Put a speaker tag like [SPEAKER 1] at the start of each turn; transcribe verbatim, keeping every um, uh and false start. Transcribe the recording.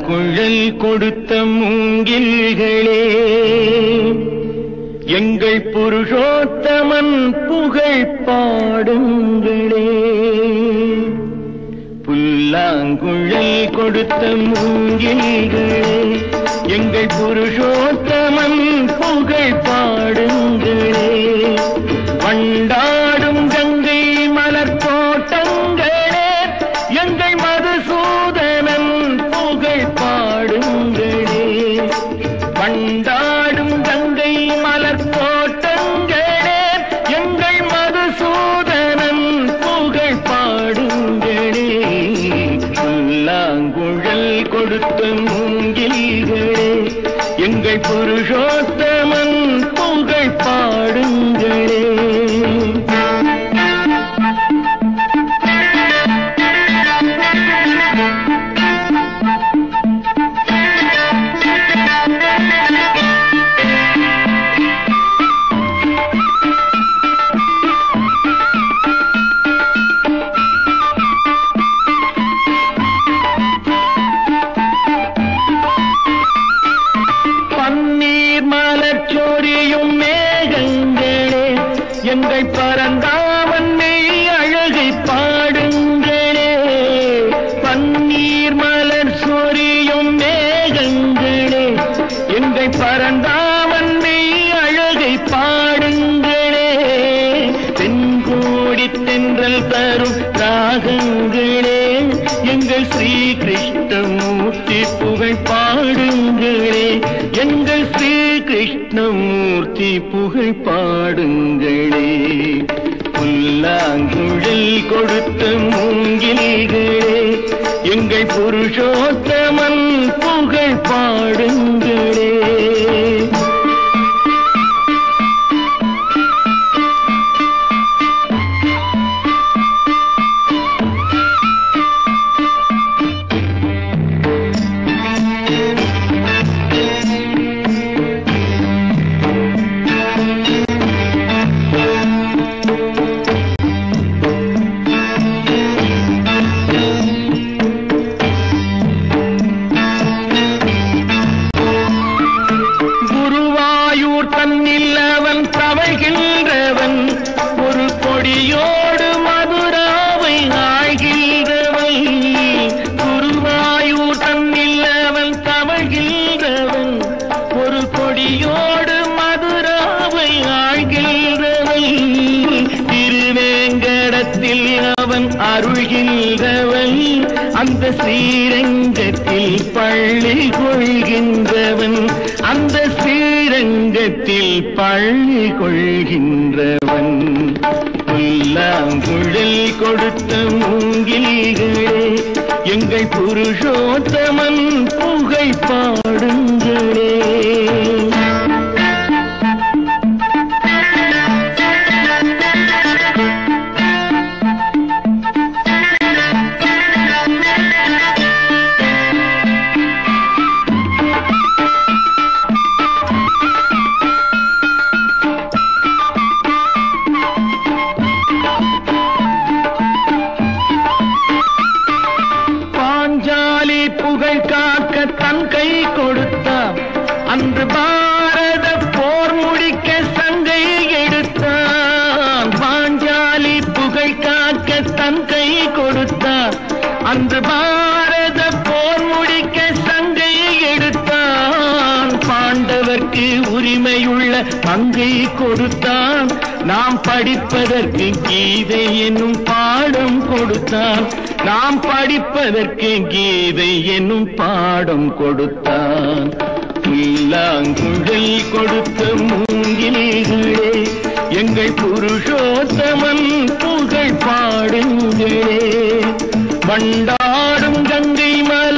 [SPEAKER 1] புல்லாங்குழல் கொடுத்த மூங்கில்களே, எங்கள் புருஷோத்தமன் புகழ் பாடுங்களே. புல்லாங்குழல் கொடுத்த மூங்கில்களே, எங்கள் புருஷோத்தமன் புகழ் பாடுங்களே. வண்டாடும் கங்கை மலர் தோட்டங்களே, எங்கள் மதுசூதனன் புகழ் பாடுங்களே. வண்டாடும் கங்கை மலர் தோட்டங்களே, எங்கள் மதுசூதனன் புகழ் பாடுங்களே. புல்லாங்குழல் கொடுத்த மூங்கில்களே, எங்கள் புருஷோத்தமன் புகழ் பாடுங்களே. மலர்ச்சோரியும் மேகங்களே, எங்கள் பரந்தாமன் மெய் அழகை பாடுங்களே. பன்னீர் மலர் சொரியும் மேகங்களே, எங்கள் பரந்தாமன் மெய் அழகை பாடுங்களே. தென்கோடி தென்றல் தரும் ராகங்களே, எங்கள் ஸ்ரீ கிருஷ்ணமூர்த்தி புகழ் பாடுங்களே. எங்கள் ஸ்ரீ கிருஷ்ணமூர்த்தி புகழ் பாடுங்களே. புல்லாங்குழல் கொடுத்த மூங்கில்களே, எங்கள் புருஷோத்தமன் புகழ் பாடுங்களே. தன்னில் அவன் தவழ்கின்றவன், ஒரு கொடியோடு மதுராவை ஆழ்கின்றவன். குருவாயூர் தன்னில் அவன் தவழ்கின்றவன், ஒரு கொடியோடு மதுராவை ஆழ்கின்றவன். திருவேங்கடத்தில் அவன் அருள்கின்றவன், அந்த ஸ்ரீரங்கத்தில் பள்ளி கொள்கின்றவன். அந்த ஸ்ரீரங்கத்தில் பள்ளி கொள்கின்றவன். புல்லாங்குழல் கொடுத்த மூங்கில்களே, எங்கள் புருஷோத்தமன் புகழ் பாடுங்களே. புகழ் காக்க தன் கை கொடுத்தான், அன்று பாரத போர் முடிக்க சங்கை எடுத்தான். பாஞ்சாலி புகழ் காக்க தன் கை கொடுத்தான், அன்று பாரத போர் முடிக்க சங்கை எடுத்தான். பாண்டவர்க்கு உரிமையுள்ள பங்கை கொடுத்தான், நாம் படிப்பதற்கு கீதை என்னும் பாடம் கொடுத்தான். நாம் படிப்பதற்கு கீதை என்னும் பாடம் கொடுத்தான். புல்லாங்குழல் கொடுத்த மூங்கில்களே, எங்கள் புருஷோத்தமன் புகழ் பாடுங்களே. வண்டாடும் கங்கை மலை